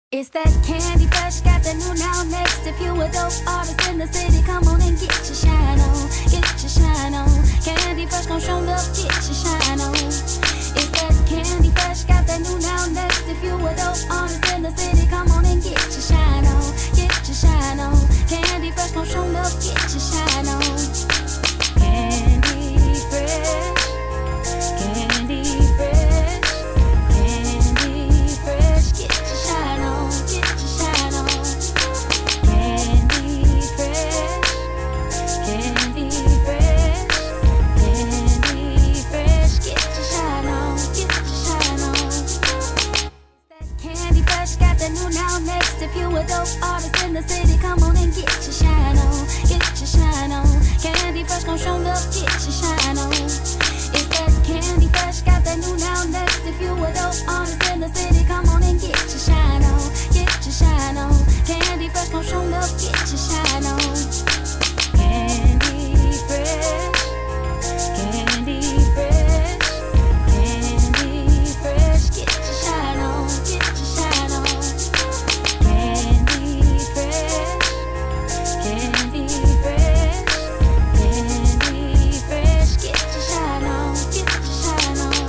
It's that Candy Fresh, got the new now next. If you a dope artist in the city, come on and get your shine on. Get your shine on. Candy Fresh gon' show up, get your shine on. It's that Candy Fresh, got the new now next. If you a dope artist in the city, come on and get your shine on. Get your shine on. Candy Fresh gon' show up, get your shine on. Candy Fresh, Candy Fresh, Candy Fresh, get your shine on, get your shine on. Candy Fresh, Candy Fresh, Candy Fresh, get your shine on, get your shine on. That Candy Fresh got the new now next. If you a dope artist in the city, come on and get your shine on, get your shine on. Candy Fresh gon' show up, get your shine on. It's that Candy Fresh, got the new now next. If you a dope artist in the city, come on and get your shine on, get your shine on. Candy Fresh gon' show up, get your shine on. Candy Fresh, Candy Fresh, Candy Fresh, get your shine on, get your shine on. Candy Fresh, Candy Fresh, Candy Fresh, get your shine on, get your shine on.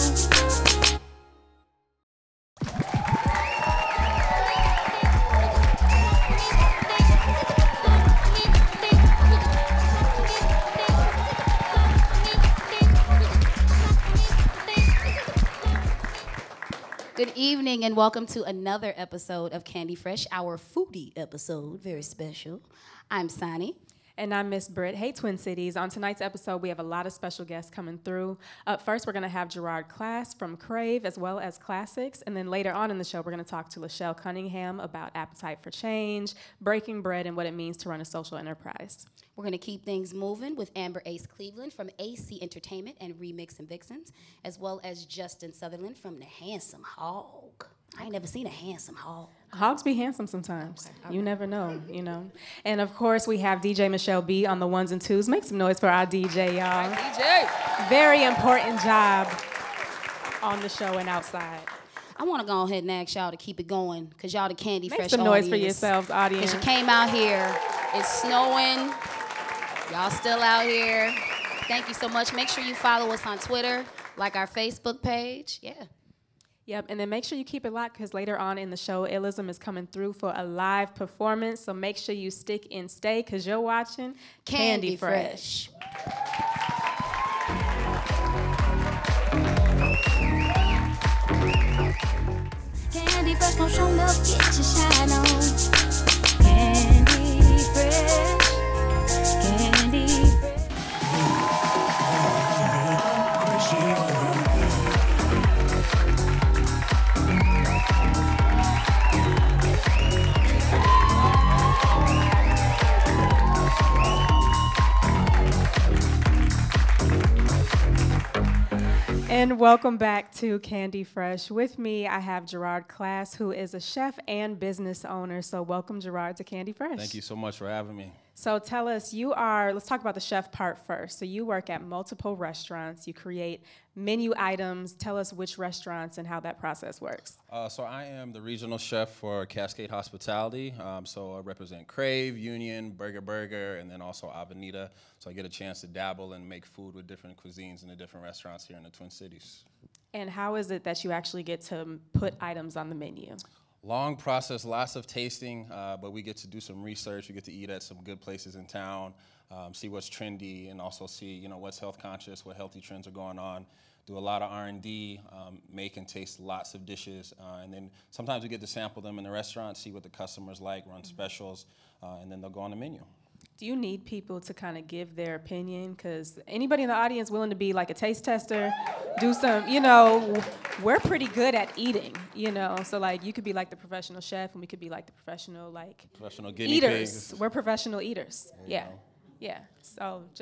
Good evening and welcome to another episode of Candy Fresh, our foodie episode, very special. I'm Sanni. And I'm Miss Brit. Hey, Twin Cities. On tonight's episode, we have a lot of special guests coming through. Up first, we're going to have Gerard Klass from Crave, as well as Classics. And then later on in the show, we're going to talk to Lachelle Cunningham about appetite for change, breaking bread, and what it means to run a social enterprise. We're going to keep things moving with Amber Ace Cleveland from AC Entertainment and Remix and Vixens, as well as Justin Sutherland from The Handsome Hog. I ain't never seen a handsome hog. Hogs be handsome sometimes. Okay, You never know, you know. And, of course, we have DJ Michelle B on the ones and twos. Make some noise for our DJ, y'all. DJ. Very important job on the show and outside. I want to go ahead and ask y'all to keep it going, because y'all the Candy Make Fresh some noise audience. for yourselves, audience. Because you came out here. It's snowing. Y'all still out here. Thank you so much. Make sure you follow us on Twitter, like our Facebook page. Yeah. Yep, and then make sure you keep it locked because later on in the show, Illism is coming through for a live performance. So make sure you stick and stay because you're watching Candy Fresh. Candy Fresh gon' show up, get your shine on. Candy Fresh, Candy Fresh. And welcome back to Candy Fresh. With me, I have Gerard Klass, who is a chef and business owner. So welcome, Gerard, to Candy Fresh. Thank you so much for having me. So tell us, let's talk about the chef part first. So you work at multiple restaurants. You create menu items. Tell us which restaurants and how that process works. So I am the regional chef for Cascade Hospitality. So I represent Crave, Union, Burger, and then also Avenida. So I get a chance to dabble and make food with different cuisines in the different restaurants here in the Twin Cities. And how is it that you actually get to put items on the menu? Long process, lots of tasting, but we get to do some research. We get to eat at some good places in town, see what's trendy, and also see what's health conscious, what healthy trends are going on. Do a lot of R&D, make and taste lots of dishes, and then sometimes we get to sample them in the restaurant, see what the customers like, run specials, and then they'll go on the menu. Do you need people to kind of give their opinion? Because anybody in the audience willing to be like a taste tester, do some, we're pretty good at eating, So like you could be like the professional chef and we could be like the professional guinea eaters. pigs. We're professional eaters. There you go. Yeah. So just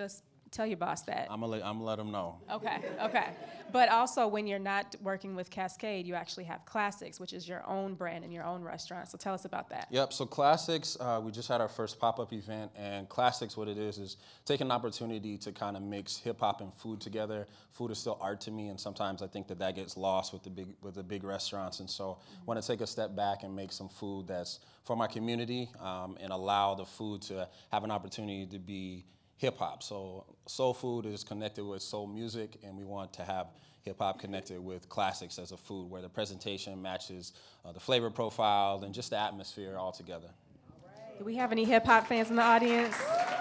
Tell your boss that. I'm gonna let them know. Okay, okay. But also, when you're not working with Cascade, you actually have Classics, which is your own brand and your own restaurant. So tell us about that. Yep, so Classics, we just had our first pop-up event, and Classics, what it is taking an opportunity to kind of mix hip-hop and food together. Food is still art to me, and sometimes I think that gets lost with the big restaurants, and so I want to take a step back and make some food that's for my community and allow the food to have an opportunity to be hip-hop. So soul food is connected with soul music, and we want to have hip-hop connected with classics as a food where the presentation matches the flavor profile and just the atmosphere all together. Do we have any hip-hop fans in the audience?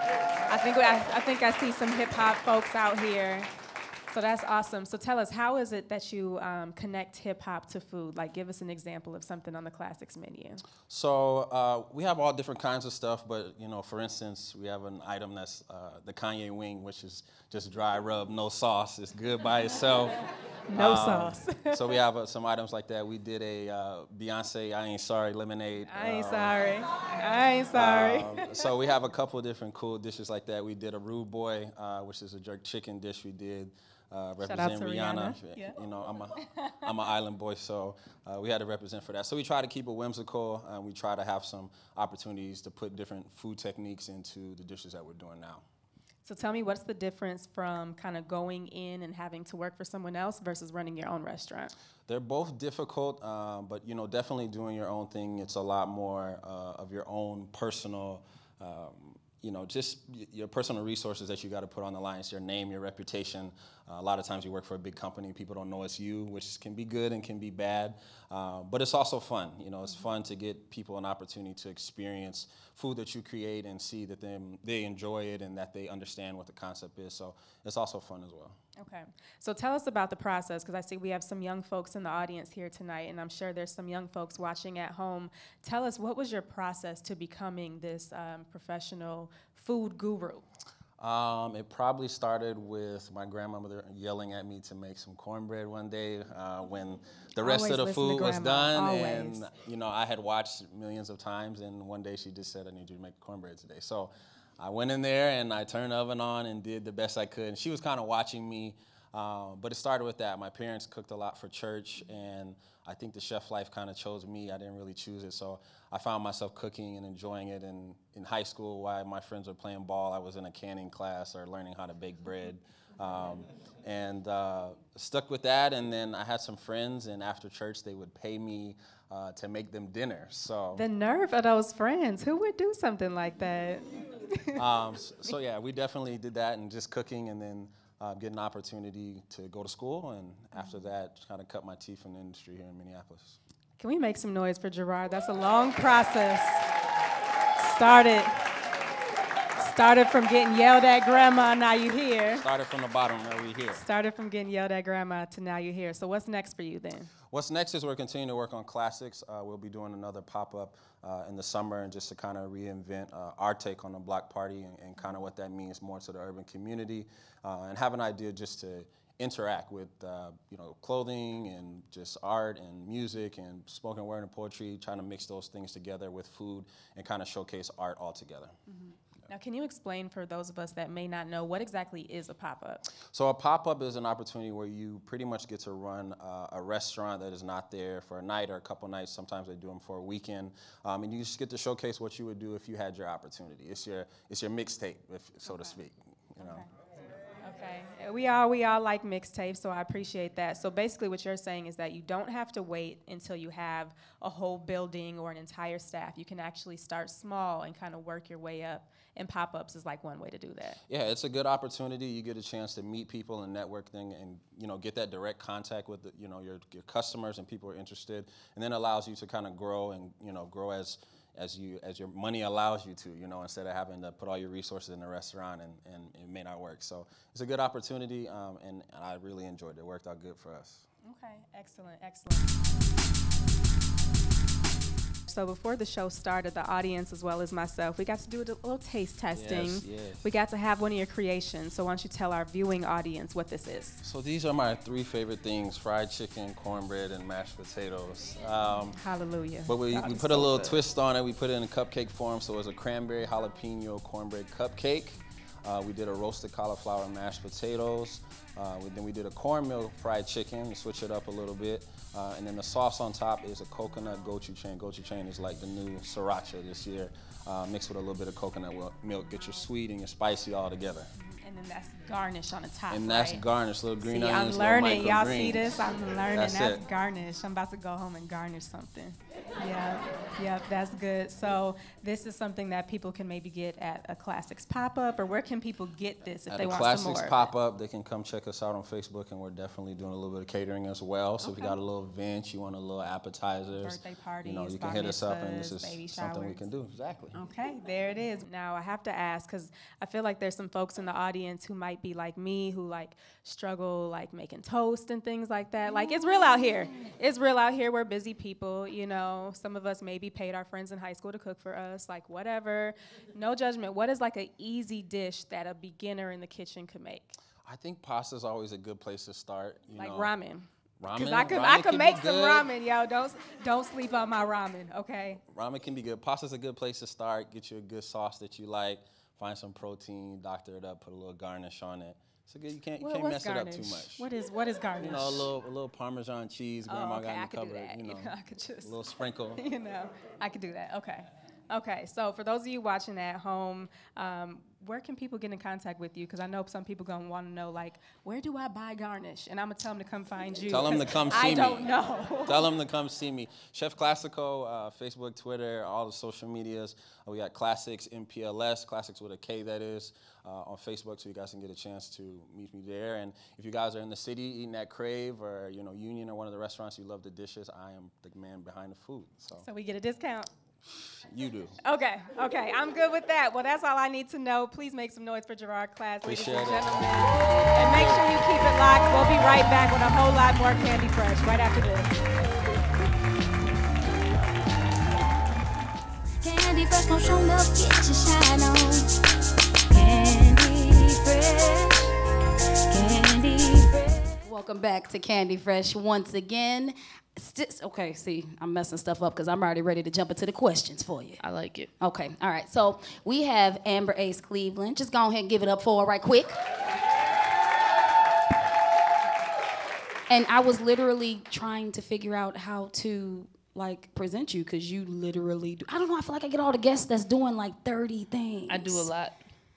I think I see some hip-hop folks out here. So that's awesome. So tell us, how is it that you connect hip-hop to food? Like, give us an example of something on the Classics menu. So we have all different kinds of stuff, but, for instance, we have an item that's the Kanye wing, which is just dry rub, no sauce. It's good by itself. No sauce. So we have some items like that. We did a Beyonce I Ain't Sorry lemonade. I ain't sorry. So we have a couple of different cool dishes like that. We did a Rude Boy, which is a jerk chicken dish we did. Represent Rihanna. Yeah. I'm an island boy, so we had to represent for that. So we try to keep it whimsical, and we try to have some opportunities to put different food techniques into the dishes that we're doing now. So tell me, what's the difference from kind of going in and having to work for someone else versus running your own restaurant? They're both difficult, but definitely doing your own thing. It's a lot more of your own personal. Just your personal resources that you got to put on the line. It's your name, your reputation. A lot of times you work for a big company, people don't know it's you, which can be good and can be bad. But it's also fun. It's fun to get people an opportunity to experience food that you create and see that they enjoy it and that they understand what the concept is. So it's also fun as well. Okay. So tell us about the process, because I see we have some young folks in the audience here tonight, and I'm sure there's some young folks watching at home. Tell us, what was your process to becoming this professional food guru? It probably started with my grandmother yelling at me to make some cornbread one day when the rest of the food was done. Always. And, I had watched millions of times, and one day she just said, I need you to make cornbread today. So I went in there and I turned the oven on and did the best I could. And she was kind of watching me, but it started with that. My parents cooked a lot for church, and I think the chef life kind of chose me. I didn't really choose it, so I found myself cooking and enjoying it. And in high school, while my friends were playing ball, I was in a canning class or learning how to bake bread. And stuck with that, and then I had some friends, and after church, they would pay me to make them dinner. So the nerve of those friends. Who would do something like that? So yeah, we definitely did that, and just cooking, and then get an opportunity to go to school, and after that, kind of cut my teeth in the industry here in Minneapolis. Can we make some noise for Gerard? That's a long process. Started from getting yelled at grandma, now you here. Started from the bottom, now we here. Started from getting yelled at grandma to now you're here. So what's next for you then? What's next is we're continuing to work on classics. We'll be doing another pop-up in the summer, and just to kind of reinvent our take on the block party and kind of what that means more to the urban community, and have an idea just to interact with clothing and just art and music and spoken word and poetry, trying to mix those things together with food and kind of showcase art all together. Mm-hmm. Now, can you explain for those of us that may not know, what exactly is a pop-up? So a pop-up is an opportunity where you pretty much get to run a restaurant that is not there for a night or a couple nights. Sometimes they do them for a weekend. And you just get to showcase what you would do if you had your opportunity. It's your mixtape, so to speak. Okay. We all like mixtapes, so I appreciate that. So basically what you're saying is that you don't have to wait until you have a whole building or an entire staff. You can actually start small and kind of work your way up, and pop-ups is like one way to do that. Yeah, it's a good opportunity. You get a chance to meet people and network and get that direct contact with your customers and people who are interested, and then allows you to kind of grow and grow as your money allows you to, instead of having to put all your resources in the restaurant and it may not work. So it's a good opportunity, and I really enjoyed it. It worked out good for us. Okay, excellent. So before the show started, the audience as well as myself, we got to do a little taste testing. Yes. We got to have one of your creations. So why don't you tell our viewing audience what this is? So these are my 3 favorite things: fried chicken, cornbread, and mashed potatoes. Hallelujah. But we put a little twist on it. We put it in a cupcake form, so it was a cranberry jalapeno cornbread cupcake. We did a roasted cauliflower and mashed potatoes. Then we did a cornmeal fried chicken to switch it up a little bit. And then the sauce on top is a coconut gochujang. Gochujang is like the new sriracha this year, mixed with a little bit of coconut milk. Get your sweet and your spicy all together. And then that's garnish on the top, And that's right? garnish, little green onions, I'm learning. little Y'all microgreens. see this? I'm learning. That's garnish. I'm about to go home and garnish something. Yeah, that's good. So this is something that people can maybe get at a Classics pop-up, or where can people get this if At they the want some more? Classics pop-up, they can come check us out on Facebook, and we're definitely doing a little bit of catering as well. So if you got a little event, you want a little appetizers, Birthday parties, you can bar hit us up, and this mitzvahs, baby is something we showers. can do. Exactly. Okay, there it is. Now I have to ask, because I feel like there's some folks in the audience who might be like me, who like struggle like making toast and things like that. Like, it's real out here. It's real out here. We're busy people, you know. Some of us maybe paid our friends in high school to cook for us, like whatever. No judgment. What is like an easy dish that a beginner in the kitchen could make? I think pasta is always a good place to start. Like ramen. Ramen. Because I Ramen could can make be some good. ramen, yo. Don't sleep on my ramen, okay? Ramen can be good. Pasta's a good place to start. Get you a good sauce that you like. Find some protein, doctor it up, put a little garnish on it. It's a good. You can't What's mess garnish? it up too much. What is garnish? You know, a little Parmesan cheese. Grandma okay, got in I the could do cupboard. that. You know, I could just a little sprinkle. You know, I could do that. Okay. So for those of you watching at home, where can people get in contact with you? Because I know some people gonna want to know, like, where do I buy garnish? And I'm gonna tell them to come find you. Tell them to 'cause come see I me. don't know. Tell them to come see me. Chef Classico, Facebook, Twitter, all the social medias. We got Classics MPLS, Classics with a K, that is, on Facebook, so you guys can get a chance to meet me there. And if you guys are in the city eating at Crave or Union or one of the restaurants, you love the dishes, I am the man behind the food. So We get a discount. you do. Okay, I'm good with that. Well, that's all I need to know. Please make some noise for Gerard Klass, ladies and Appreciate it. gentlemen. And make sure you keep it locked. We'll be right back with a whole lot more Candy Fresh right after this. Candy Fresh, no show milk, get your shine on. Candy Fresh, Candy Fresh. Welcome back to Candy Fresh once again. Okay, see, I'm messing stuff up because I'm already ready to jump into the questions for you. I like it. Okay, all right. So we have Amber Ace Cleveland. Just go ahead and give it up for her right quick. And I was literally trying to figure out how to present you, because you literally do. I don't know, I feel like I get all the guests that's doing like 30 things. I do a lot.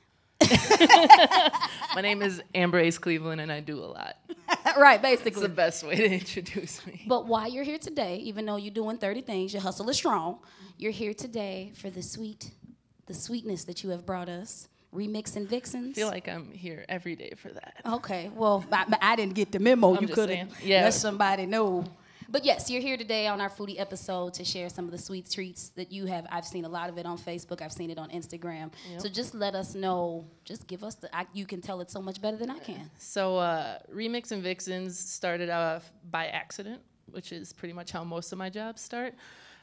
My name is Amber Ace Cleveland, and I do a lot. Right, It's basically. the best way to introduce me. But while you're here today, even though you're doing 30 things, your hustle is strong, you're here today for the sweetness that you have brought us. Remix and Vixens. I feel like I'm here every day for that. Okay, well, I didn't get the memo. I'm You just could saying. have Yeah. let somebody know. But yes, you're here today on our Foodie episode to share some of the sweet treats that you have. I've seen a lot of it on Facebook. I've seen it on Instagram. Yep. So just let us know. Just give us you can tell it so much better than I can. So Remix and Vixens started off by accident, which is pretty much how most of my jobs start.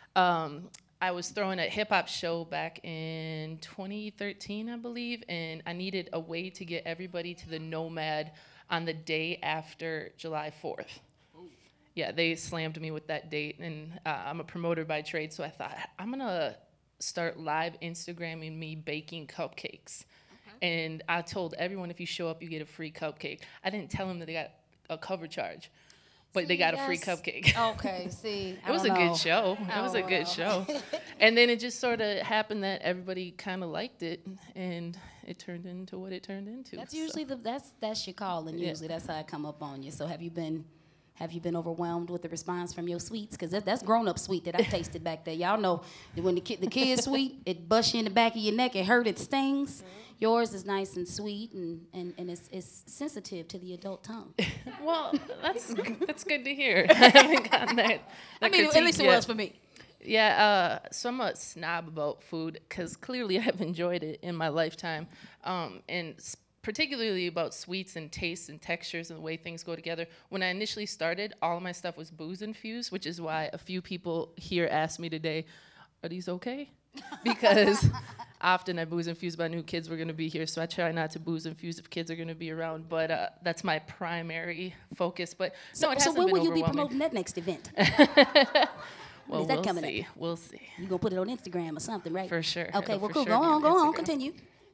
I was throwing a hip-hop show back in 2013, I believe, and I needed a way to get everybody to the Nomad on the day after July 4th. Yeah, they slammed me with that date, and I'm a promoter by trade, so I thought, I'm going to start live Instagramming me baking cupcakes. Okay. And I told everyone, if you show up, you get a free cupcake. I didn't tell them that they got a cover charge, but they got a free cupcake. Okay, see. It was a good show. It was a good show. And then it just sort of happened that everybody kind of liked it, and it turned into what it turned into. That's usually that's your calling. Yeah. Usually that's how I come up on you. So have you been overwhelmed with the response from your sweets? Because that's grown-up sweet that I tasted back there. Y'all know that when the kid's sweet, it busts you in the back of your neck, it hurt, it stings. Yours is nice and sweet, and it's sensitive to the adult tongue. Well, that's good to hear. I haven't gotten that I mean, at critique least it yet. was for me. Yeah, so I'm a snob about food because clearly I've enjoyed it in my lifetime, and particularly about sweets and tastes and textures and the way things go together. When I initially started, all of my stuff was booze infused, which is why a few people here asked me today, are these okay? Because often I booze infuse my new kids were going to be here, so I try not to booze infuse if kids are going to be around, but that's my primary focus. But no, it So hasn't when been will you be overwhelming. promoting that next event? Well, is that we'll coming see. up? We'll see. You gonna put it on Instagram or something, right? For sure. Okay, It'll well, for cool. sure Go be on, on go on, Instagram. continue.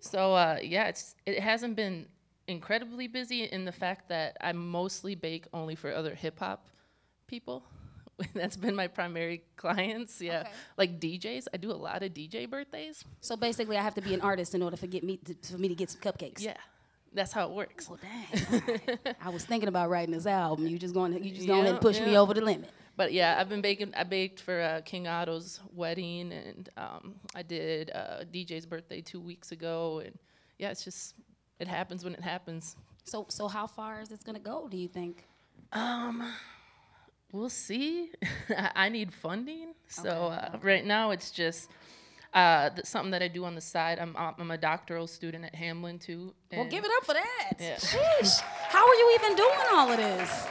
So yeah, it hasn't been incredibly busy in the fact that I mostly bake only for other hip hop people. That's been my primary clients. Yeah, Okay. like DJs. I do a lot of DJ birthdays. So basically, I have to be an artist in order for me to get some cupcakes. Yeah, that's how it works. Well, dang. All right. I was thinking about writing this album. You just going ahead and push me Yeah. over the limit. But yeah, I've been baking. I baked for King Otto's wedding, and I did DJ's birthday 2 weeks ago. And yeah, it happens when it happens. So how far is this gonna go? Do you think? We'll see. I need funding, so Okay. right now it's just something that I do on the side. I'm a doctoral student at Hamlin too. Well, and give it up for that. Yeah. Sheesh. How are you even doing all of this?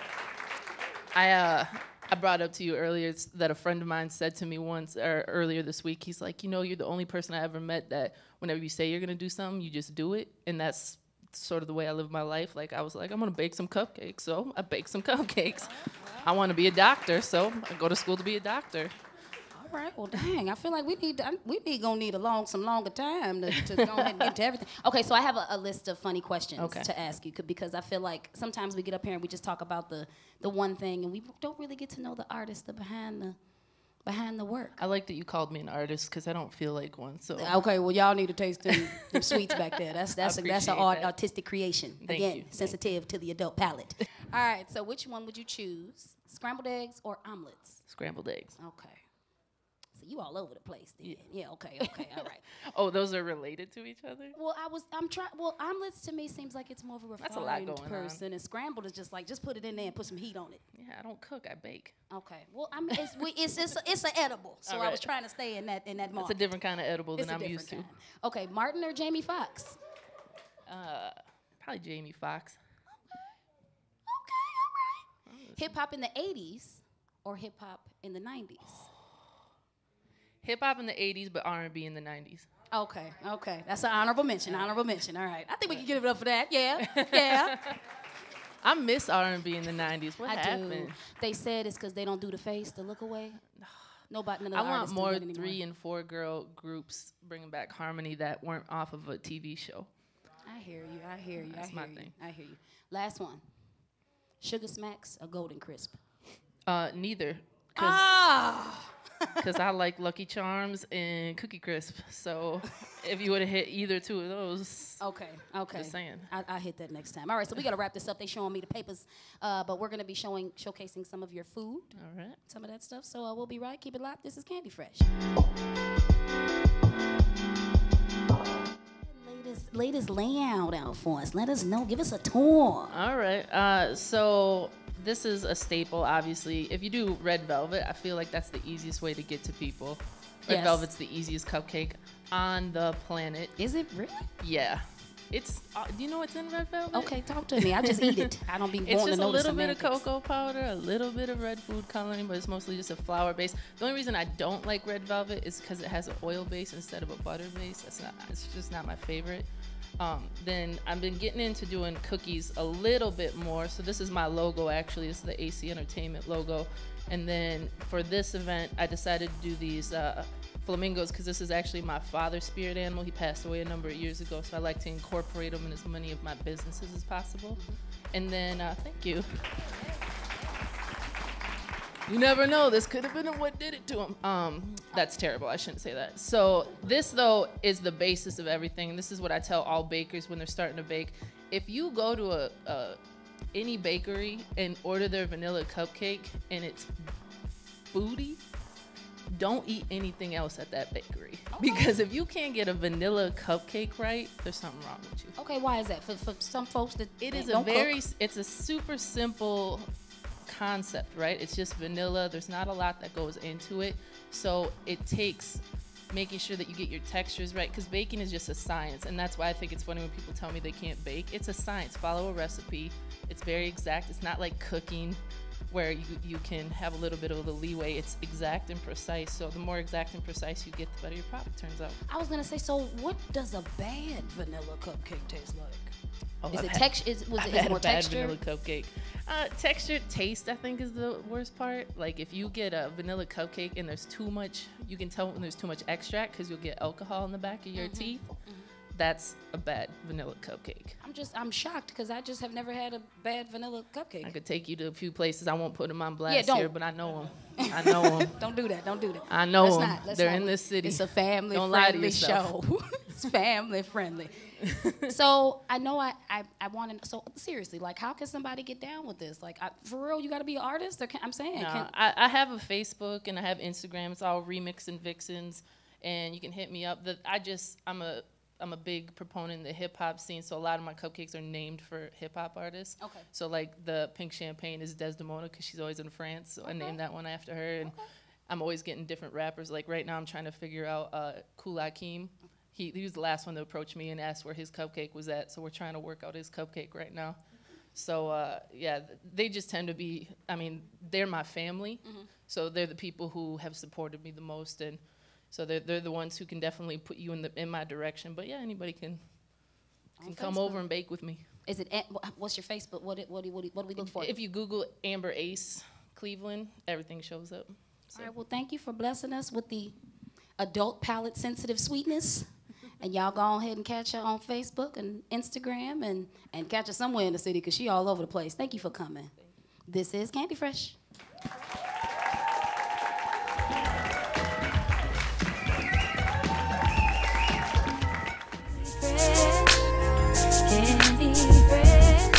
I brought up to you earlier that a friend of mine said to me once, or earlier this week, he's like, you're the only person I ever met that whenever you say you're gonna do something, you just do it, and that's sort of the way I live my life. Like, I was like, I'm gonna bake some cupcakes, so I bake some cupcakes. I want to be a doctor, so I go to school to be a doctor. All right. Well, dang. I feel like we gonna need some longer time to go ahead and get to everything. Okay. So I have a list of funny questions to ask you because I feel like sometimes we get up here and we just talk about the one thing and we don't really get to know the artist, behind the work. I like that you called me an artist because I don't feel like one. So Okay. Well, y'all need to taste them sweets back there. That's an appreciate artistic creation. Thank Again, you. sensitive to the adult palate. All right. So which one would you choose? Scrambled eggs or omelets? scrambled eggs. Okay. So you all over the place then. Yeah, okay, all right. Oh, those are related to each other? Well, omelets to me seems like it's more of a That's a lot refined going on. person, and scrambled is just put it in there and put some heat on it. Yeah, I don't cook, I bake. Okay. Well, it's an edible, so All I right. was trying to stay in that It's market. a different kind of edible It's than a I'm different used to. kind. Okay, Martin or Jamie Foxx? Probably Jamie Foxx. Okay, all right. Hip hop in the '80s or hip hop in the '90s? Hip hop in the 80s, but R&B in the 90s. Okay. That's an honorable mention. All right. I think we can give it up for that. Yeah. I miss R&B in the 90s. What I happened? do. They said it's because they don't do the face, the look away. None of the I want artists do more that anymore. 3 and 4 girl groups bringing back harmony that weren't off of a TV show. I hear you. That's my thing. I hear you. Last one. Sugar Smacks or Golden Crisp? Neither. Because I like Lucky Charms and Cookie Crisp. So if you would have hit either two of those, Okay. just saying. I'll hit that next time. All right, so we got to wrap this up. They showing me the papers, but we're going to be showcasing some of your food, All right. some of that stuff. So we'll be right. Keep it locked. This is Candy Fresh. Latest layout out for us. Let us know. Give us a tour. All right. So this is a staple, obviously. If you do red velvet, I feel like that's the easiest way to get to people. Red Yes. velvet's the easiest cupcake on the planet. Is it really? Yeah. It's. Do you know what's in red velvet? Okay, talk to me. I just eat it. I don't be It's wanting to just a know the little bit of semantics. cocoa powder, a little bit of red food coloring, but it's mostly just a flour base. The only reason I don't like red velvet is because it has an oil base instead of a butter base. It's just not my favorite. Then I've been getting into doing cookies a little bit more. So this is my logo actually. This is the AC Entertainment logo. And then for this event, I decided to do these flamingos because this is actually my father's spirit animal. He passed away a number of years ago, so I like to incorporate them in as many of my businesses as possible. And then, thank you. You never know. This could have been what did it to him. That's terrible. I shouldn't say that. So this, though, is the basis of everything. This is what I tell all bakers when they're starting to bake. If you go to any bakery and order their vanilla cupcake and it's booty, don't eat anything else at that bakery. Because if you can't get a vanilla cupcake right, there's something wrong with you. Okay, why is that? For some folks that It is don't cook? it's a super simple concept, right? It's just vanilla. There's not a lot that goes into it. So it takes making sure that you get your textures right, because baking is just a science. And that's why I think it's funny when people tell me they can't bake. It's a science. Follow a recipe. It's very exact. It's not like cooking where you can have a little bit of the leeway. It's exact and precise. So the more exact and precise you get, the better your product turns out. I was gonna say, so what does a bad vanilla cupcake taste like? Oh, Is I've it had- texture? I've Is had it more a bad texture? vanilla cupcake. Texture, taste, I think is the worst part. Like if you get a vanilla cupcake and there's too much, you can tell when there's too much extract because you'll get alcohol in the back of your teeth. that's a bad vanilla cupcake. I'm shocked because I just have never had a bad vanilla cupcake. I could take you to a few places. I won't put them on blast don't. here, but I know them. I know them. Don't do that. Don't do that. I know Let's them. not. Let's They're not. in this city. It's a family Don't lie to friendly yourself. show. It's family friendly. So I know I want to. So seriously, like, how can somebody get down with this? Like, for real, you got to be an artist. Or I'm saying, I have a Facebook and I have Instagram. It's all Remix and Vixens, and you can hit me up. I'm a big proponent in the hip hop scene, so a lot of my cupcakes are named for hip hop artists. Okay. So like the pink champagne is Desdemona because she's always in France, so I named that one after her. And I'm always getting different rappers. Like right now, I'm trying to figure out Kool Akeem. He was the last one to approach me and ask where his cupcake was at, so we're trying to work out his cupcake right now. So yeah, they just tend to be. I mean, they're my family, so they're the people who have supported me the most and. So they're the ones who can definitely put you in my direction. But yeah, anybody can come over and bake with me. Is it? What's your Facebook? What do we look for? If you Google Amber Ace Cleveland, everything shows up. So. All right. Well, thank you for blessing us with the adult palate sensitive sweetness. And y'all go ahead and catch her on Facebook and Instagram and catch her somewhere in the city because she all over the place. Thank you for coming. This is Candy Fresh. Candy fresh.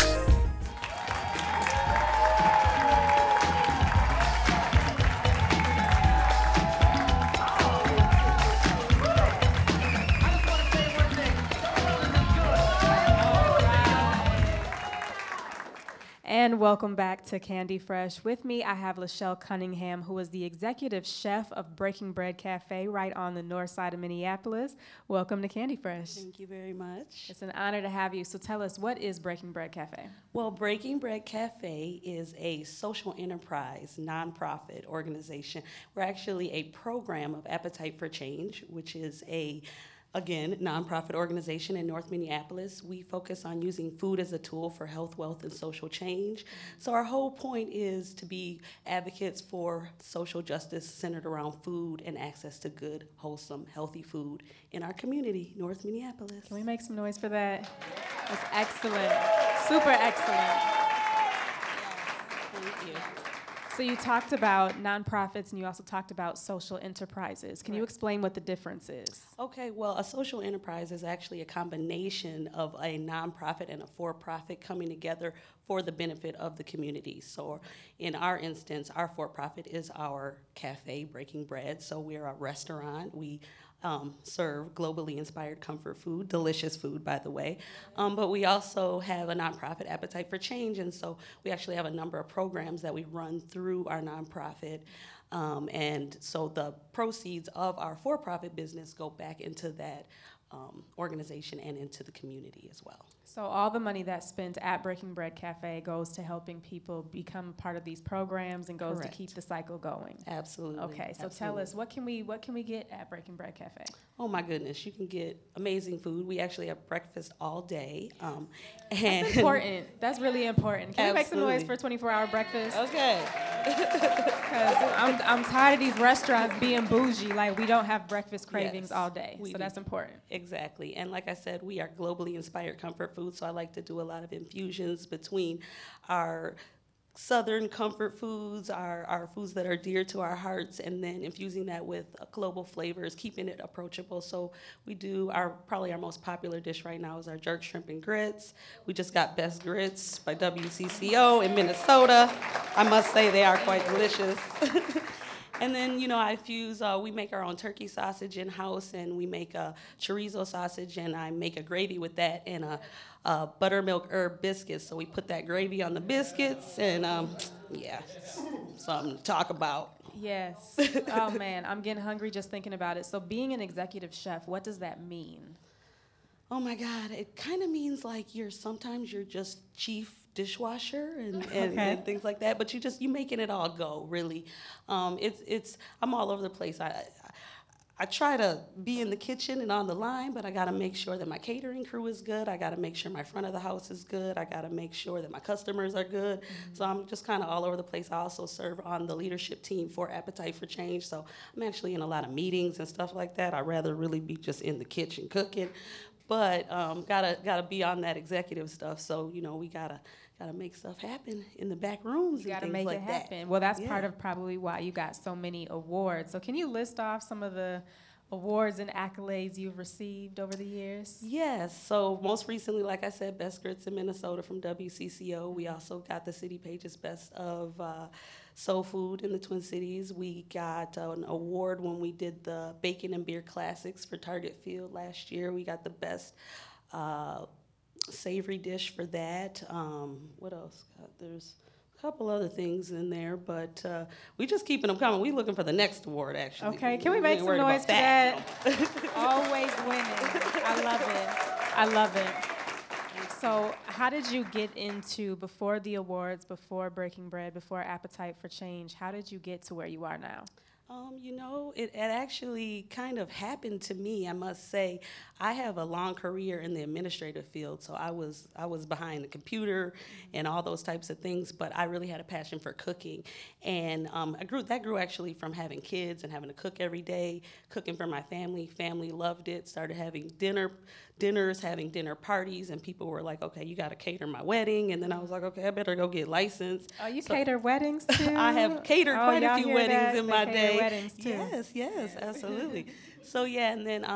And welcome back to Candy Fresh. With me, I have Lachelle Cunningham, who is the executive chef of Breaking Bread Cafe right on the north side of Minneapolis. Welcome to Candy Fresh. Thank you very much. It's an honor to have you. So tell us, what is Breaking Bread Cafe? Well, Breaking Bread Cafe is a social enterprise, nonprofit organization. We're actually a program of Appetite for Change, which is again, nonprofit organization in North Minneapolis. We focus on using food as a tool for health, wealth, and social change. So our whole point is to be advocates for social justice centered around food and access to good, wholesome, healthy food in our community, North Minneapolis. Can we make some noise for that? That's excellent. Super excellent. Thank you. So you talked about nonprofits and you also talked about social enterprises. Can you explain what the difference is? Okay, well, a social enterprise is actually a combination of a nonprofit and a for-profit coming together for the benefit of the community. So in our instance, our for-profit is our cafe, Breaking Bread. So we're a restaurant. We serve globally inspired comfort food, delicious food, by the way. But we also have a nonprofit, Appetite for Change, and so we actually have a number of programs that we run through our nonprofit. And so the proceeds of our for-profit business go back into that organization and into the community as well. So all the money that's spent at Breaking Bread Cafe goes to helping people become part of these programs and goes Correct. to keep the cycle going. Absolutely. Okay, so tell us, what can we get at Breaking Bread Cafe? Oh my goodness, you can get amazing food. We actually have breakfast all day. And That's important. That's really important. Can we make some noise for 24-hour breakfast? Okay. Because I'm tired of these restaurants being bougie. Like, we don't have breakfast cravings Yes, all day. we So do. that's important. Exactly. And like I said, we are globally inspired comfort food, so I like to do a lot of infusions between our Southern comfort foods, our foods that are dear to our hearts, and then infusing that with global flavors, keeping it approachable. So we do probably our most popular dish right now is our jerk shrimp and grits. We just got Best Grits by WCCO in Minnesota. I must say they are quite delicious. And then, I infuse, we make our own turkey sausage in-house, and we make a chorizo sausage, and I make a gravy with that and a buttermilk herb biscuits. So we put that gravy on the biscuits, and yeah, something to talk about. Yes. Oh, man, I'm getting hungry just thinking about it. So being an executive chef, what does that mean? Oh my God, it kind of means like sometimes you're just chief dishwasher and things like that, but you making it all go, really. I'm all over the place. I try to be in the kitchen and on the line, but I gotta make sure that my catering crew is good. I gotta make sure my front of the house is good. I gotta make sure that my customers are good. Mm-hmm. So I'm just kind of all over the place. I also serve on the leadership team for Appetite for Change. So I'm actually in a lot of meetings and stuff like that. I'd rather really be just in the kitchen cooking. but gotta be on that executive stuff. So we gotta make stuff happen in the back rooms. You and gotta things make like it that. happen. Well, that's part of probably why you got so many awards. So can you list off some of the awards and accolades you've received over the years? Yes. So most recently, like I said, Best Grits in Minnesota from WCCO. We also got the City Page's Best of Soul Food in the Twin Cities. We got an award when we did the Bacon and Beer Classics for Target Field last year. We got the Best Savory Dish for that. What else? There's a couple other things in there, but we just keeping them coming. We looking for the next award, actually. Okay, can we make some noise for that? Always winning. I love it. I love it. So how did you get into, before the awards, before Breaking Bread, before Appetite for Change, how did you get to where you are now? It actually kind of happened to me, I must say. I have a long career in the administrative field, so I was behind the computer and all those types of things, but I really had a passion for cooking. And that grew actually from having kids and having to cook every day, cooking for my family. Family loved it, started having dinners, having dinner parties, and people were like, okay, you gotta cater my wedding. And then I was like, okay, I better go get licensed. Oh, you cater weddings too? I have catered quite a few weddings in my day. Weddings too. Yes, absolutely. So yeah, and then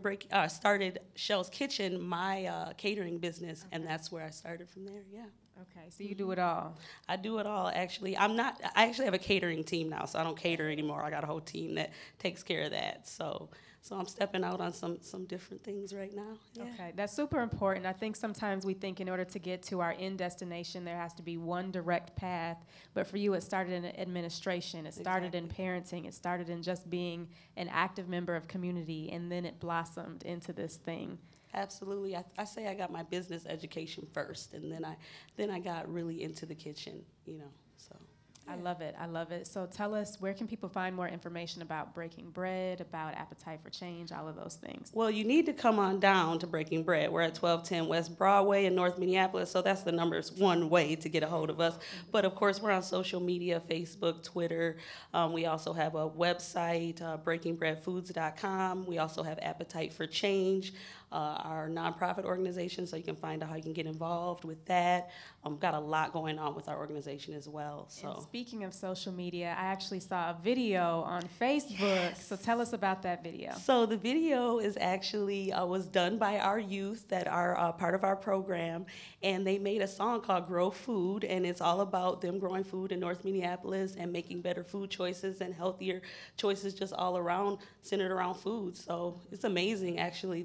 started Shell's Kitchen, my catering business, and that's where I started from there. Yeah. Okay, so you do it all. I do it all, actually. I actually have a catering team now, so I don't cater anymore. I got a whole team that takes care of that. So I'm stepping out on some different things right now. Yeah. Okay, that's super important. I think sometimes we think in order to get to our end destination, there has to be one direct path. But for you, it started in administration. It started in parenting. It started in just being an active member of community, and then it blossomed into this thing. Absolutely. I say I got my business education first, and then I got really into the kitchen, so. I love it. I love it. So tell us, where can people find more information about Breaking Bread, about Appetite for Change, all of those things? Well, you need to come on down to Breaking Bread. We're at 1210 West Broadway in North Minneapolis, so that's the number one way to get a hold of us. But of course, we're on social media, Facebook, Twitter. We also have a website, breakingbreadfoods.com. We also have Appetite for Change, our nonprofit organization, so you can find out how you can get involved with that. Got a lot going on with our organization as well. So. And speaking of social media, I actually saw a video on Facebook. Yes. So tell us about that video. So the video is actually was done by our youth that are part of our program, and they made a song called Grow Food, and it's all about them growing food in North Minneapolis and making better food choices and healthier choices just all around, centered around food. So it's amazing, actually.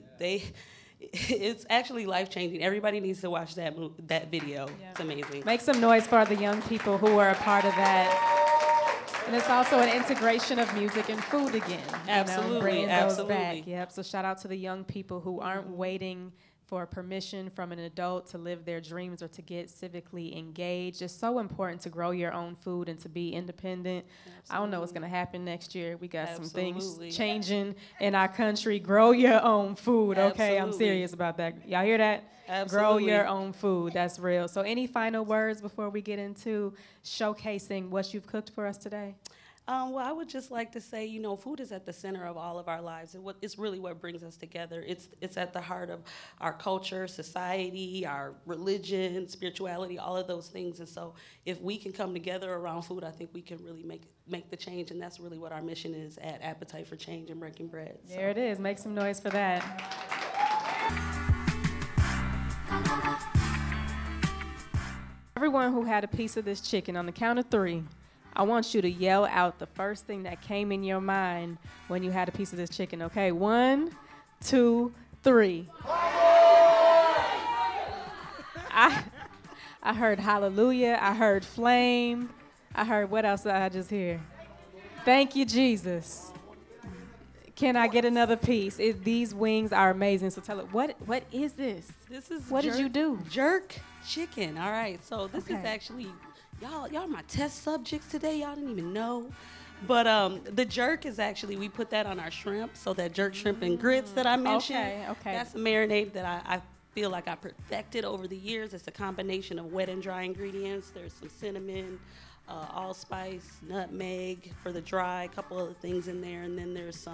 It's actually life-changing. Everybody needs to watch that video. Yeah. It's amazing. Make some noise for the young people who are a part of that. And it's also an integration of music and food again. Absolutely, bringing absolutely. those back. Yep. So shout out to the young people who aren't waiting for permission from an adult to live their dreams or to get civically engaged. It's so important to grow your own food and to be independent. Absolutely. I don't know what's going to happen next year. We got some things changing in our country. Grow your own food, okay? I'm serious about that. Y'all hear that? Absolutely. Grow your own food. That's real. So any final words before we get into showcasing what you've cooked for us today? Well, I would just like to say, food is at the center of all of our lives. It's really what brings us together. It's at the heart of our culture, society, our religion, spirituality, all of those things. And so if we can come together around food, I think we can really make the change. And that's really what our mission is at Appetite for Change and Breaking Bread. So. There it is. Make some noise for that. Everyone who had a piece of this chicken, on the count of 3, I want you to yell out the first thing that came in your mind when you had a piece of this chicken, okay? 1, 2, 3. I heard hallelujah. I heard flame. I heard, what else did I just hear? Thank you, Jesus. Can I get another piece? These wings are amazing. So tell it, what is this? This is what did you do? Jerk chicken. All right. So this is actually, y'all are my test subjects today. Y'all didn't even know. But the jerk is actually, we put that on our shrimp. So that jerk shrimp and grits that I mentioned. Okay. That's a marinade that I feel like I perfected over the years. It's a combination of wet and dry ingredients. There's some cinnamon, allspice, nutmeg for the dry, a couple other things in there, and then there's some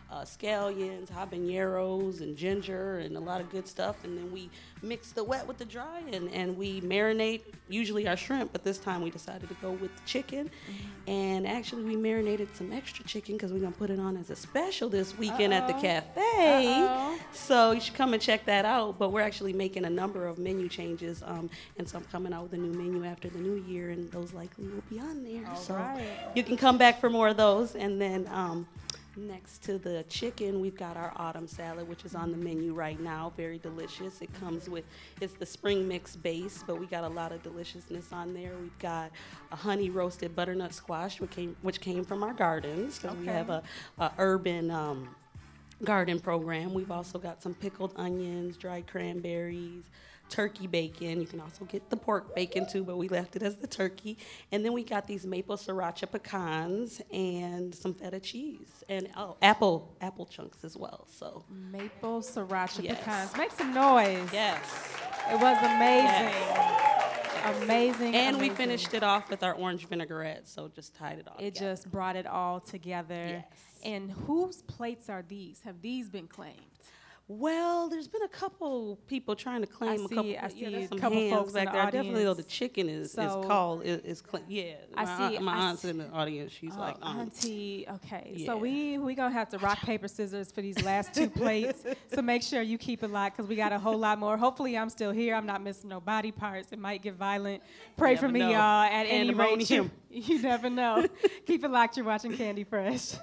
scallions, habaneros, and ginger, and a lot of good stuff. And then we mix the wet with the dry, and we marinate, usually our shrimp, but this time we decided to go with the chicken. And actually we marinated some extra chicken because we're going to put it on as a special this weekend at the cafe. So you should come and check that out. But we're actually making a number of menu changes, and so I'm coming out with a new menu after the new year, and those likely will be on there. You can come back for more of those. And then next to the chicken, we've got our autumn salad, which is on the menu right now. Very delicious. It comes with, it's the spring mix base, but we got a lot of deliciousness on there. We've got a honey roasted butternut squash, which came from our gardens, because we have a urban garden program. We've also got some pickled onions, dried cranberries, turkey bacon. You can also get the pork bacon too, but we left it as the turkey. And then we got these maple sriracha pecans and some feta cheese and apple chunks as well. So maple sriracha pecans. Make some noise. Yes. It was amazing. Yes. Amazing. And we finished it off with our orange vinaigrette, so just tied it all together. Just brought it all together. Yes. And whose plates are these? Have these been claimed? Well, there's been a couple people trying to claim I see there's some couple hands folks back in the there. audience. Definitely, though, the chicken is called. My aunt's in the audience. She's like, Auntie, okay. Yeah. So we gonna have to rock, paper, scissors for these last two plates. So make sure you keep it locked, because we got a whole lot more. Hopefully I'm still here. I'm not missing no body parts. It might get violent. Pray for me, y'all. At any rate, you never know. Keep it locked. You're watching Candy Fresh.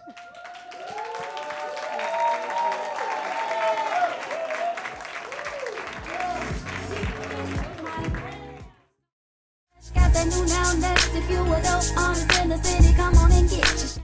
Got that new now next. If you a dope artist in the city, come on and get your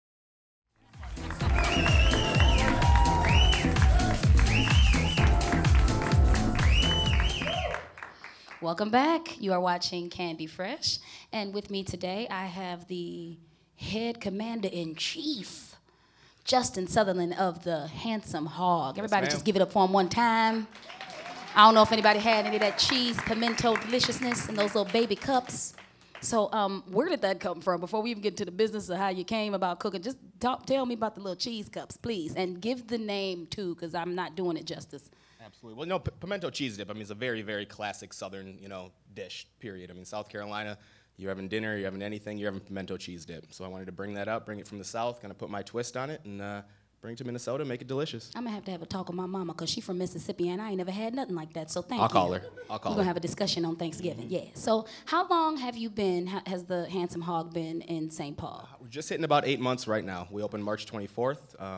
Welcome back. You are watching Candy Fresh. And with me today, I have the head commander-in-chief, Justin Sutherland of the Handsome Hog. Everybody just give it up for him one time. I don't know if anybody had any of that cheese, pimento deliciousness in those little baby cups. So where did that come from? Before we even get to the business of how you came about cooking, just tell me about the little cheese cups, please. And give the name, too, because I'm not doing it justice. Absolutely. Well, no, pimento cheese dip, I mean, it's a very, very classic Southern, dish, period. I mean, South Carolina, you're having dinner, you're having anything, you're having pimento cheese dip. So I wanted to bring that up, bring it from the South, kind of put my twist on it, and bring it to Minnesota, make it delicious. I'm going to have a talk with my mama, because she's from Mississippi, and I ain't never had nothing like that, so thank you. I'll call her. We're going to have a discussion on Thanksgiving, yeah. So how long have you been, has the Handsome Hog been in St. Paul? We're just hitting about 8 months right now. We opened March 24th.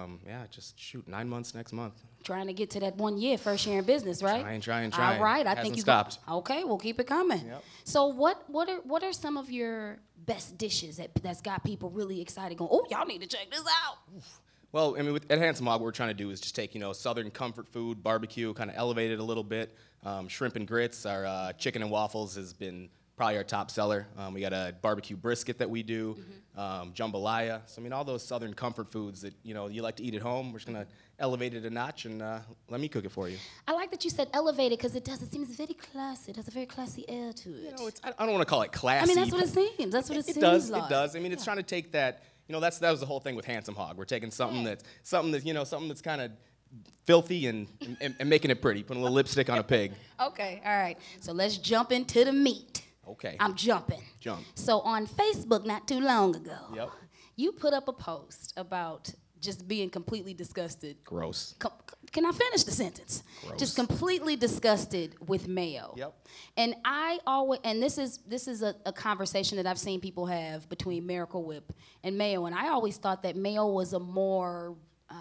9 months next month. Trying to get to that 1 year, first year in business, right? Trying. All right, I think Hasn't you stopped. Okay, we'll keep it coming. Yep. So what are some of your best dishes that's got people really excited going, oh, y'all need to check this out? Well, I mean, at Handsome Hog, what we're trying to do is just take, Southern comfort food, barbecue, kind of elevate it a little bit. Shrimp and grits, our chicken and waffles has been probably our top seller. We got a barbecue brisket that we do, jambalaya. So, I mean, all those Southern comfort foods that, you like to eat at home, we're just going to elevate it a notch and let me cook it for you. I like that you said elevated, because it seems very classy. It has a very classy air to it. I don't want to call it classy. I mean, that's what it seems. That's what it seems like. It does. I mean, it's trying to take that, that was the whole thing with Handsome Hog. We're taking something that's kind of filthy and making it pretty, putting a little lipstick on a pig. Okay, all right. So let's jump into the meat. Okay. I'm jumping. Jump. So on Facebook not too long ago, Yep. you put up a post about just being completely disgusted. Gross. Can I finish the sentence? Gross. Just completely disgusted with mayo. Yep. And this is a conversation that I've seen people have between Miracle Whip and mayo, and I always thought that mayo was a more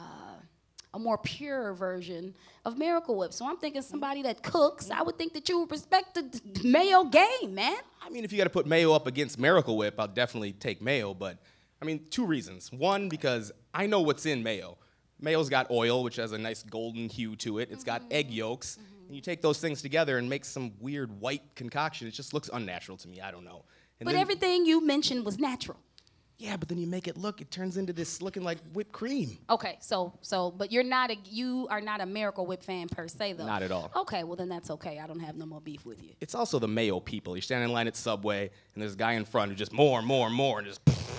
pure version of Miracle Whip. So I'm thinking somebody that cooks, I would think that you would respect the mayo game, man. I mean, if you got to put mayo up against Miracle Whip, I'll definitely take mayo, but I mean, 2 reasons. One, because I know what's in mayo. Mayo's got oil, which has a nice golden hue to it. It's got egg yolks. And you take those things together and make some weird white concoction. It just looks unnatural to me. I don't know. And but then, everything you mentioned was natural. Yeah, but then you make it it turns into this looking like whipped cream. Okay, but you are not a Miracle Whip fan per se, though. Not at all. Okay, well then that's okay. I don't have no more beef with you. It's also the mayo people. You're standing in line at Subway, and there's a guy in front who just more, and just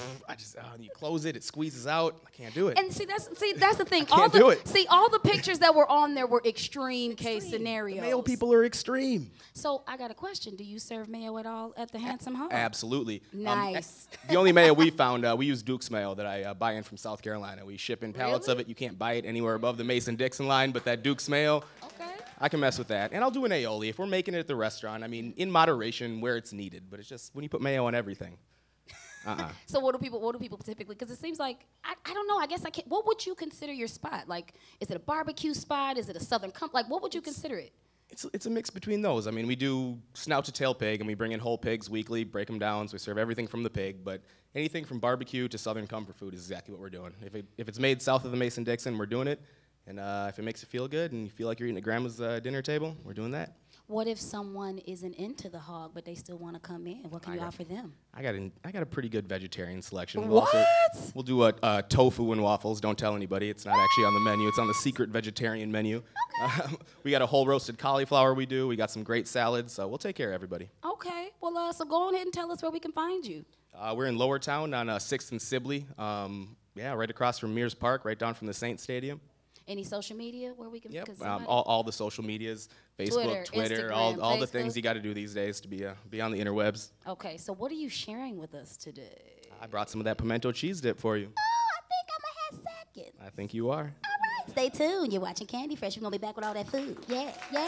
you close it, it squeezes out. I can't do it. And see, that's the thing. I can't do it. See, all the pictures that were on there were extreme case scenarios. The mayo people are extreme. So I got a question. Do you serve mayo at all at the Handsome Hog? Absolutely. Nice. The only mayo we found, we use Duke's mayo that I buy in from South Carolina. We ship in pallets of it. You can't buy it anywhere above the Mason-Dixon line, but that Duke's mayo, Okay. I can mess with that. And I'll do an aioli if we're making it at the restaurant. I mean, in moderation where it's needed, but it's just when you put mayo on everything. So what do people typically, because it seems like, I don't know, I guess I can't, what would you consider your spot? Like, is it a barbecue spot? Is it a Southern like, what would you consider it? It's a mix between those. I mean, we do snout to tail pig, and we bring in whole pigs weekly, break them down, so we serve everything from the pig, but anything from barbecue to Southern comfort food is exactly what we're doing. If it's made south of the Mason-Dixon, we're doing it, and if it makes you feel good and you feel like you're eating at grandma's dinner table, we're doing that. What if someone isn't into the hog, but they still want to come in? What can you offer them? I got a pretty good vegetarian selection. What? We'll do a tofu and waffles. Don't tell anybody. It's not actually on the menu. It's on the secret vegetarian menu. Okay. We got a whole roasted cauliflower we do. We got some great salads. So we'll take care of everybody. Okay. Well, so go ahead and tell us where we can find you. We're in Lower Town on 6th and Sibley. Right across from Mears Park, right down from the Saints Stadium. Any social media where we can? Yep. All the social medias, Facebook, Twitter, Instagram, all the Facebook. things you got to do these days to be on the interwebs. Okay, so what are you sharing with us today? I brought some of that pimento cheese dip for you. Oh, I think I'm gonna have seconds. I think you are. All right, stay tuned. You're watching Candy Fresh. We're gonna be back with all that food. Yeah.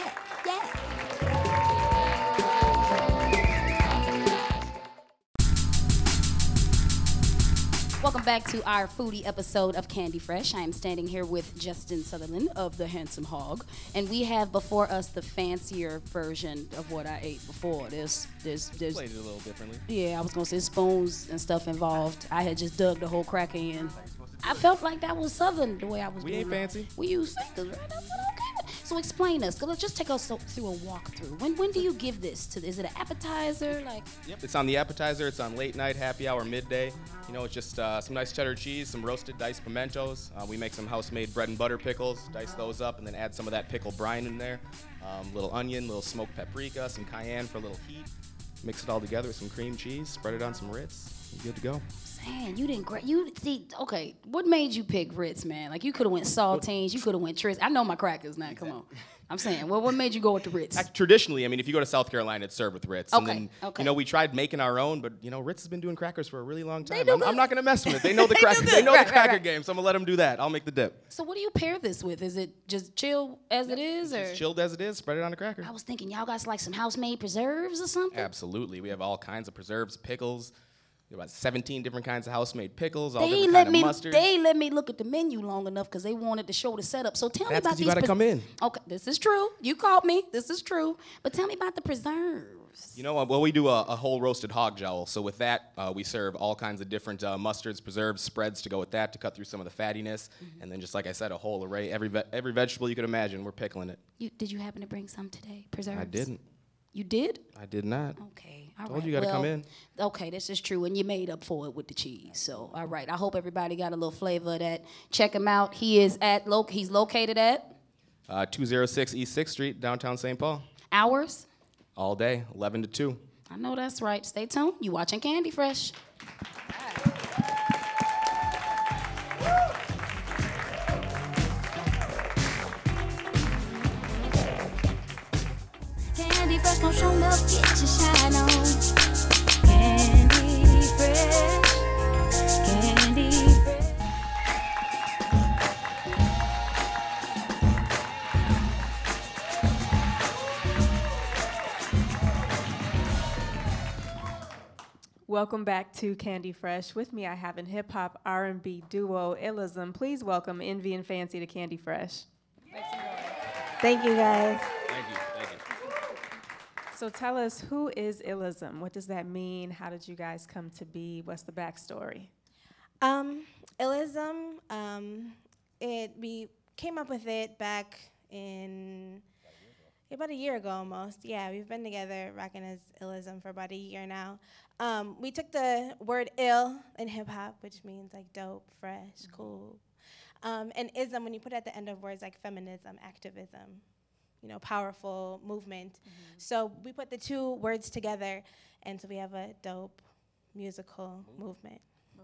Welcome back to our foodie episode of Candy Fresh. I am standing here with Justin Sutherland of the Handsome Hog, and we have before us the fancier version of what I ate before. There's Played it a little differently. yeah, I was gonna say spoons and stuff involved. I had just dug the whole cracker in. I felt like that was Southern the way I was We doing ain't it. fancy. We use fingers, right? That's okay. So explain us. Let's just take us through a walkthrough. When do you give this to? Is it an appetizer? Like. Yep, it's on the appetizer. It's on late night, happy hour, midday. You know, it's just some nice cheddar cheese, some roasted diced pimentos. We make some house-made bread and butter pickles, dice those up, and then add some of that pickle brine in there. Little onion, little smoked paprika, some cayenne for a little heat. Mix it all together with some cream cheese. Spread it on some Ritz. You're good to go. Man, you didn't. Okay. What made you pick Ritz, man? Like you could have went saltines, you could have went Tris. I know my crackers now. Come on. I'm saying, what made you go with the Ritz? Traditionally, I mean, if you go to South Carolina, it's served with Ritz. Okay, And then, okay. you know, we tried making our own, but, you know, Ritz has been doing crackers for a really long time. do I'm good. not going to mess with it. They know the They cracker. do They good. know Right, the cracker right. game, so I'm going to let them do that. I'll make the dip. So what do you pair this with? Is it just chill as it is, or? Just chilled as it is, spread it on a cracker. I was thinking y'all got like some house-made preserves or something. Absolutely. We have all kinds of preserves, pickles. We have about 17 different kinds of house-made pickles, all They different let kinds me. of mustard. They let me look at the menu long enough because they wanted to show the setup. So tell me That's about 'cause you these. gotta come in. Okay, this is true. You called me. This is true. But tell me about the preserves. You know what? Well, we do a whole roasted hog jowl. So with that, we serve all kinds of different mustards, preserves, spreads to go with that to cut through some of the fattiness. And then just like I said, a whole array. Every vegetable you could imagine, we're pickling it. Did you happen to bring some today? Preserves? I didn't. You did? I did not. Okay. All Told right. you gotta come in. Okay, this is true, and you made up for it with the cheese. So, all right. I hope everybody got a little flavor of that. Check him out. He's located at 206 East 6th Street, downtown St. Paul. Hours. All day, 11 to 2. I know that's right. Stay tuned. You watching Candy Fresh. Candy Fresh gon' show up, get your shine on. Candy Fresh, Candy Fresh. Welcome back to Candy Fresh. With me, I have an hip hop R&B duo, Illism. Please welcome Envy and Fancy to Candy Fresh. Thank you, guys. Thank you. So tell us, who is Illism? What does that mean? How did you guys come to be? What's the backstory? Illism, we came up with it back in about a year ago almost. Yeah, we've been together rocking as Illism for about a year now. We took the word ill in hip hop, which means like dope, fresh, cool. And ism, when you put it at the end of words like feminism, activism, you know, powerful movement. So we put the two words together, and so we have a dope musical movement.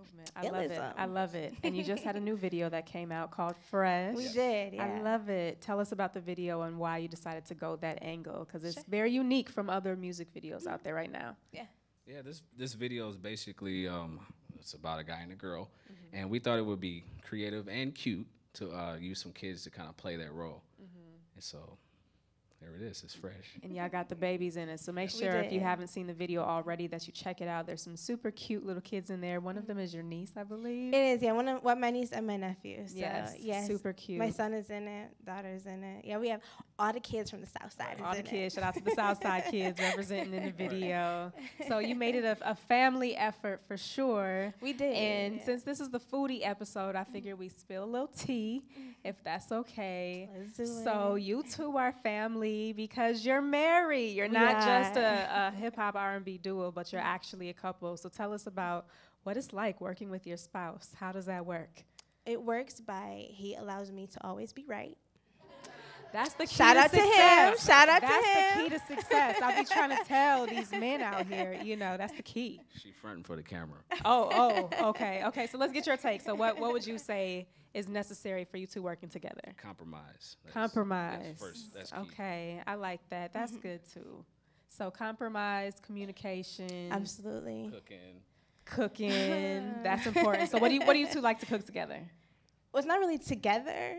Movement. I love it. Illism. I love it. And you just had a new video that came out called Fresh. We did, yeah. I love it. Tell us about the video and why you decided to go that angle, because it's very unique from other music videos out there right now. Yeah. Yeah, this video is basically it's about a guy and a girl, and we thought it would be creative and cute to use some kids to kind of play that role, and so there it is. It's fresh. And y'all got the babies in it, so make We sure if you did. haven't seen the video already that you check it out. There's some super cute little kids in there. One of them is your niece, I believe. It is, yeah. My niece and my nephew. So, Yes, super cute. My son is in it. Daughter's in it. Yeah, we have all the kids from the South Side. All is the in kids, It. shout out to the Southside kids representing in the video. So you made it a family effort for sure. We did. And yeah. since this is the foodie episode, I figured we spill a little tea, if that's okay. Let's do So it. you two are family because you're married. You're We not just are. a hip hop R&B duo, but you're actually a couple. So tell us about what it's like working with your spouse. How does that work? It works by he allows me to always be right. That's the key Shout to out to him. success. Shout out to That's the him. key to success. I be trying to tell these men out here, that's the key. She fronting for the camera. Okay. So let's get your take. So what would you say is necessary for you two working together? Compromise. Compromise. That's key. Okay, I like that. That's good too. So compromise, communication, Absolutely. cooking. That's important. So what do you two like to cook together? Well, it's not really together.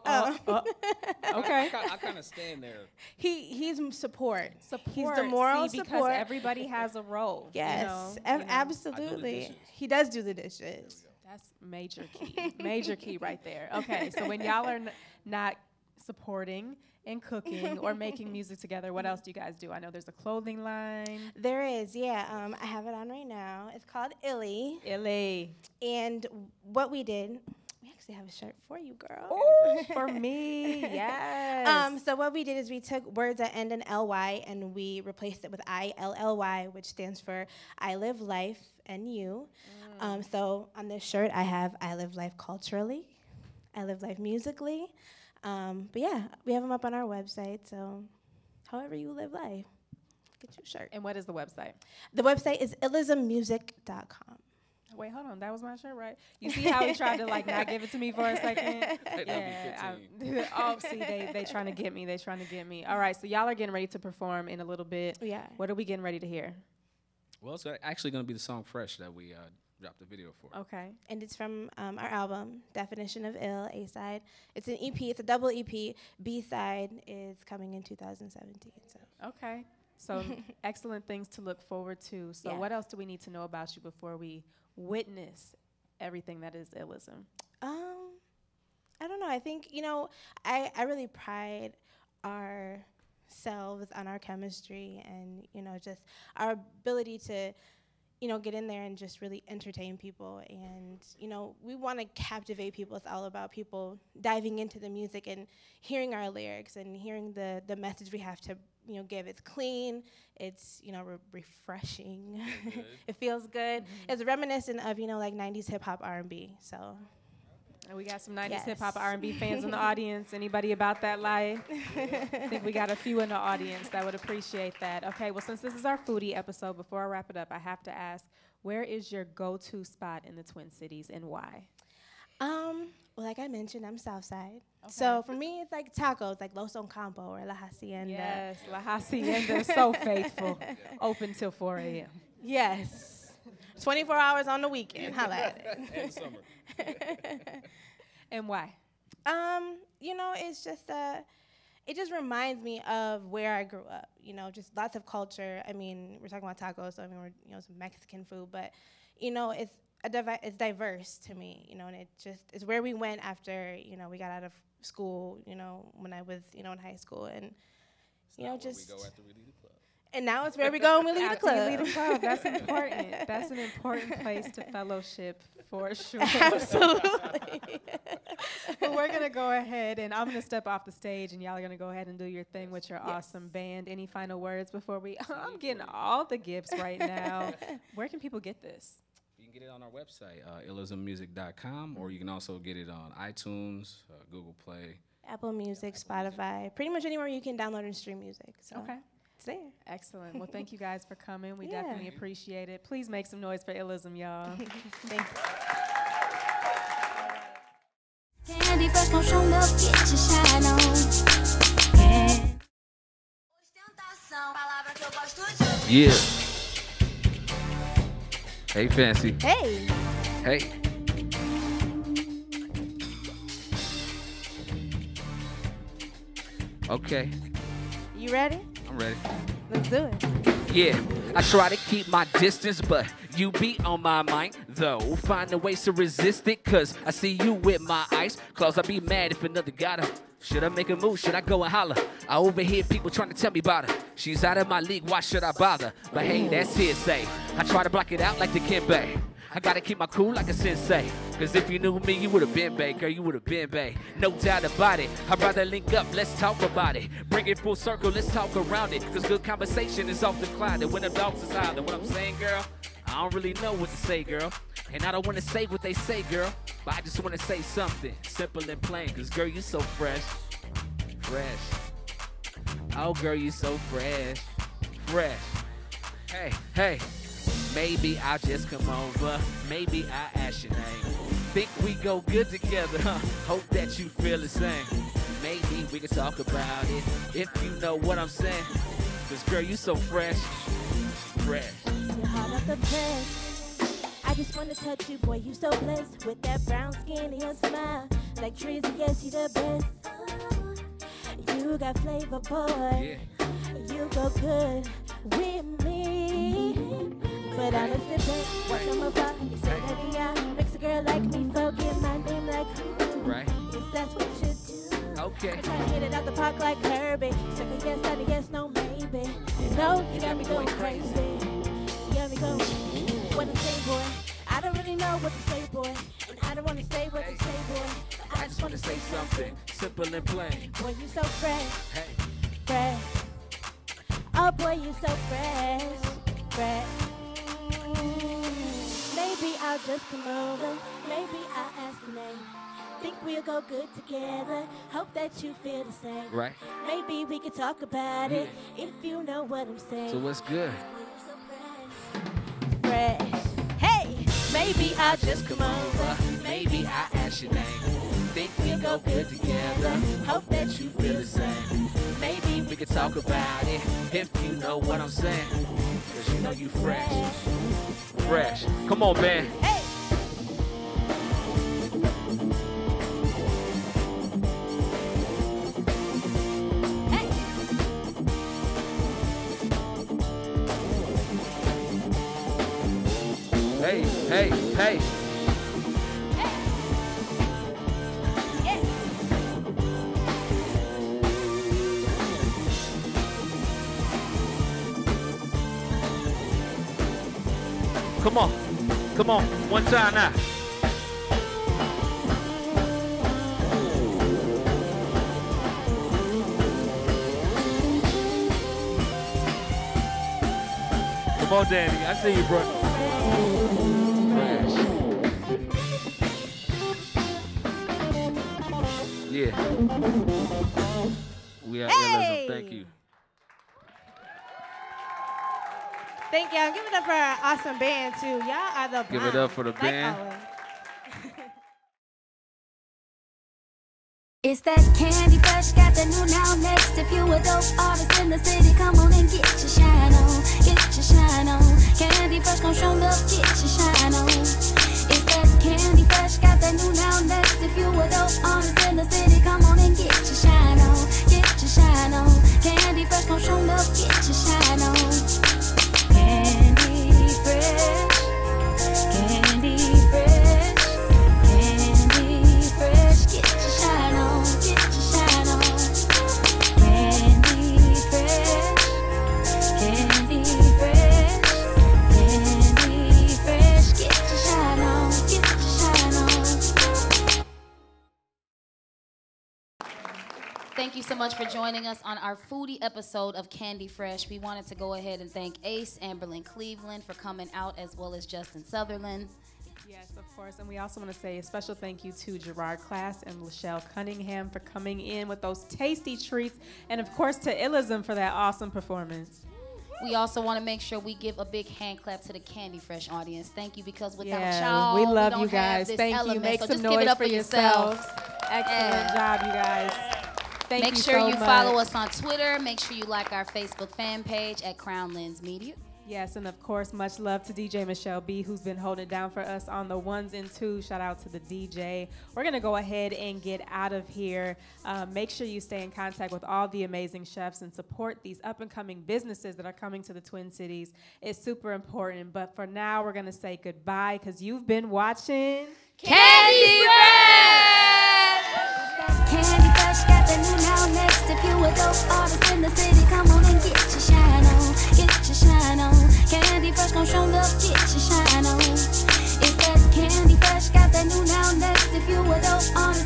Okay. I kind of stand there. He's support. Support. He's the moral See, because support. everybody has a role. Yes, You know? absolutely. dishes. He does do the dishes. That's major key. Major key right there. Okay, so when y'all are not supporting and cooking or making music together, what else do you guys do? I know there's a clothing line. There is, yeah. I have it on right now. It's called Illy. Illy. And what we did, we actually have a shirt for you, girl. Ooh, for me, yes. So what we did is we took words that end in ly and we replaced it with ILLY, which stands for I live life and you. So on this shirt, I have I live life culturally, I live life musically. But yeah, we have them up on our website. So however you live life, get you a shirt. And what is the website? The website is illismmusic.com. Wait, hold on. That was my shirt, right? You see how he tried to not give it to me for a second? See, they trying to get me. They trying to get me. All right, so y'all are getting ready to perform in a little bit. Yeah. What are we getting ready to hear? Well, it's actually going to be the song Fresh that we dropped the video for. Okay. And it's from our album, Definition of Ill, A-side. It's an EP. It's a double EP. B-side is coming in 2017. So. Okay. So excellent things to look forward to. So Yeah. what else do we need to know about you before we witness everything that is Illism? I don't know. I think, I really pride ourselves on our chemistry and, just our ability to, get in there and just really entertain people. And, we want to captivate people. It's all about people diving into the music and hearing our lyrics and hearing the message we have to, give. It's clean. It's, refreshing. It feels good. It's reminiscent of, 90s hip hop R&B. So. And we got some 90s Yes. hip hop R&B fans in the audience. Anybody about that life? I think we got a few in the audience that would appreciate that. Okay, well, since this is our foodie episode, before I wrap it up, I have to ask, where is your go-to spot in the Twin Cities and why? Well, like I mentioned, I'm Southside. So for me, it's like tacos, like Los On Campo or La Hacienda. Yes, La Hacienda is so faithful. Open till 4 a.m. Yes. 24 hours on the weekend. Holla at it. And summer. And why? It's just it just reminds me of where I grew up. Just lots of culture. I mean, we're talking about tacos, so we're some Mexican food, but it's diverse to me. And it's where we went after we got out of school. When I was in high school, and just. Where we go after we leave the club. And now it's where we go when we leave the After you club. leave the club. That's important. That's an important place to fellowship for sure. Absolutely. But we're going to go ahead, and I'm going to step off the stage, and y'all are going to go ahead and do your thing with your awesome band. Any final words before we... I'm getting all the gifts right now. Where can people get this? You can get it on our website, illismmusic.com, or you can also get it on iTunes, Google Play. Apple Music, Spotify, pretty much anywhere you can download and stream music. So. Okay. It's there. Excellent. Well, thank you guys for coming. We Yeah. definitely appreciate it. Please make some noise for Illism, y'all. Thank you. Candy fresh, gon' show love, get your shine on. And Yeah. Hey, Fancy. Hey. Hey. Okay, You ready? I'm ready. Let's do it. Yeah, I try to keep my distance, but you be on my mind, though. Finding ways to resist it, cause I see you with my eyes closed. I'd be mad if another got her. Should I make a move? Should I go and holler? I overhear people trying to tell me about her. She's out of my league, why should I bother? But hey, that's hearsay. I try to block it out like the Kimbe. I gotta keep my cool like a sensei. Cause if you knew me, you would've been bae, girl, you would've been bae. No doubt about it. I'd rather link up, let's talk about it. Bring it full circle, let's talk around it. Cause good conversation is often clouded when the dogs is howling. What I'm saying, girl, I don't really know what to say, girl. And I don't wanna say what they say, girl. But I just wanna say something simple and plain. Cause girl, you so fresh. Fresh. Oh, girl, you so fresh. Fresh. Hey, hey. Maybe I'll just come over. Maybe I'll ask your name. Think we go good together, huh? Hope that you feel the same. Maybe we can talk about it, if you know what I'm saying. Cause girl, you so fresh. Fresh. You're hot off the press. I just wanna touch you, boy, you so blessed. With that brown skin and your smile. Like trees, yes, you the best. You got flavor, boy. Yeah. You go good with me. But honestly, watch on my block. You say that yeah, makes a girl like me forget my name like who? Right. Yes, that's what you do. Okay. I try to hit it out the park like Kirby. Second yes, out of yes, no maybe. No, you got me going crazy. You got me going. What to say, boy? I don't really know what to say, boy. And I don't wanna say what to say, boy. But I just wanna say something simple and plain. Boy, you so fresh. Hey. Fresh. Oh boy, you so fresh. Fresh. Maybe I'll just come over. Maybe I'll ask your name. Think we'll go good together. Hope that you feel the same. Right. Maybe we could talk about it if you know what I'm saying. So what's good? Fresh. Hey, maybe I'll just come over. Maybe I'll ask your name. Think we'll go good together. Hope that you feel the same. Maybe we could talk about it if you know what I'm saying. Cause you know you fresh. Fresh. Come on, man. Hey. Hey, hey, hey. Come on, come on, one time now. Come on, Danny, I see you, bro. Fresh. Yeah. We are Illism, thank you. Thank y'all. Give it up for our awesome band, too. Y'all are the Give it bomb. up for the Like band. always. it's that candy fresh, got the new now next. If you a dope artist in the city, come on and get your shine on. Get your shine on. Candy fresh gon' show love, get your shine on. It's that candy fresh, got the new now next. If you a dope artist in the city, come on and get your shine on. Get your shine on. Candy fresh gon' show love, get your shine on. Candy fresh, candy fresh, candy fresh, get your shine on, get your shine on. Candy fresh, candy fresh, candy fresh, get your shine on, get your shine on. Thank you so much for joining us on our Foodie episode of Candy Fresh. We wanted to go ahead and thank Ace, Amberlyn Cleveland for coming out, as well as Justin Sutherland. Yes, of course. And we also want to say a special thank you to Gerard, Klass, and Lachelle Cunningham for coming in with those tasty treats. And, of course, to Illism for that awesome performance. We also want to make sure we give a big hand clap to the Candy Fresh audience. Thank you, because without Yeah, y'all, we love don't you guys. have this Thank element. you. Make so some just noise give it up for yourselves. Excellent job, you guys. Thank Make you sure so you much. follow us on Twitter. Make sure you like our Facebook fan page at Crown Lens Media. Yes, and of course, much love to DJ Michelle B, who's been holding it down for us on the ones and twos. Shout out to the DJ. We're going to go ahead and get out of here. Make sure you stay in contact with all the amazing chefs and support these up-and-coming businesses that are coming to the Twin Cities. It's super important. But for now, we're going to say goodbye because you've been watching Candy Fresh! Candy Fresh got the new now next. If you a dope artist in the city, come on and get your shine on. Get your shine on. Candy Fresh gon' show up, get your shine on. It's that Candy Fresh got the new now next. If you a dope artist